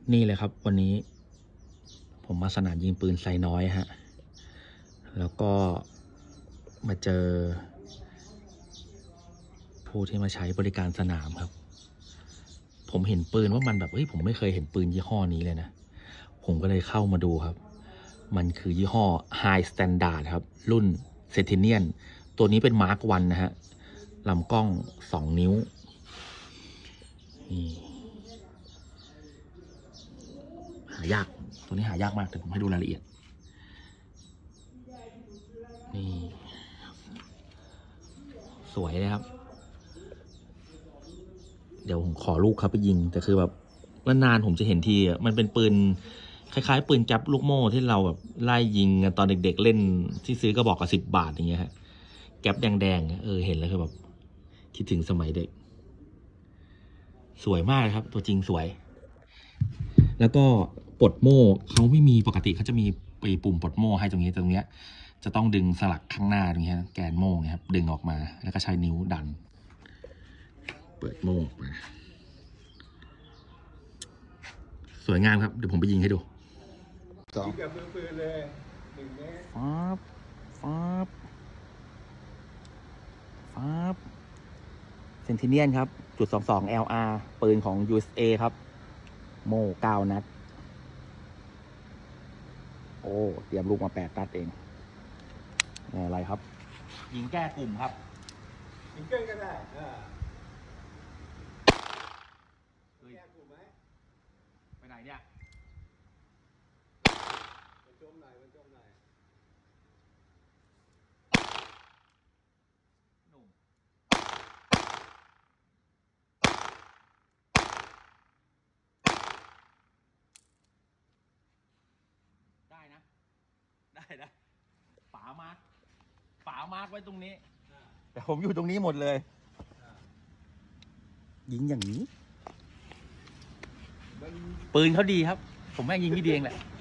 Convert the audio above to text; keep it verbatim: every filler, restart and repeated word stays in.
นี่เลยครับวันนี้ผมมาสนามยิงปืนไซน้อยฮะแล้วก็มาเจอผู้ที่มาใช้บริการสนามครับผมเห็นปืนว่ามันแบบเฮ้ยผมไม่เคยเห็นปืนยี่ห้อนี้เลยนะผมก็เลยเข้ามาดูครับมันคือยี่ห้อ High Standard ครับรุ่น Sentinel ตัวนี้เป็น Mark วันนะฮะลำกล้องสองนิ้วนี่หายากตัวนี้หายากมากแต่ผมให้ดูรายละเอียดนี่สวยเลยครับเดี๋ยวผมขอลูกครับไปยิงแต่คือแบบนานๆผมจะเห็นทีอ่ะมันเป็นปืนคล้ายๆปืนจับลูกโม่ที่เราแบบไล่ยิงกันตอนเด็กๆเล่นที่ซื้อก็บอกกับสิบบาทอย่างเงี้ยฮะแก๊ปแดงๆเออเห็นแล้วคือแบบคิดถึงสมัยเด็กสวยมากครับตัวจริงสวยแล้วก็ปลดโม่เขาไม่มีปกติเขาจะมีปีปุ่มปลดโม่ให้ตรงนี้ตรงเนี้ยจะต้องดึงสลักข้างหน้าตรงนี้แกนโม่เงี้ยครับดึงออกมาแล้วก็ใช้นิ้วดันเปิดโม่ออกมาสวยงามครับเดี๋ยวผมไปยิงให้ดูสองกับมือปืนเลยหนึ่งเมตรฟ้าบฟ้าบฟ้าบเซนติเนียนครับจุดสองสอง แอล อาร์ ปืนของ ยู เอส เอ ครับโม่เก้านัดโอ้เตรียมลูกมาแปดนัดเองอะไรครับยิงแก้กลุ่มครับยิงเกินก็ได้อ่าแก้กลุ่มไหมไปไหนเนี่ยมันจมหน่อยมันจมหน่อยหนุ่มได้นะได้นะป๋ามาร์คป๋ามาร์คไว้ตรงนี้แต่ผมอยู่ตรงนี้หมดเลยยิงอย่างนี้ปืนเขาดีครับผมแม่งยิงไม่ดีเองแหละ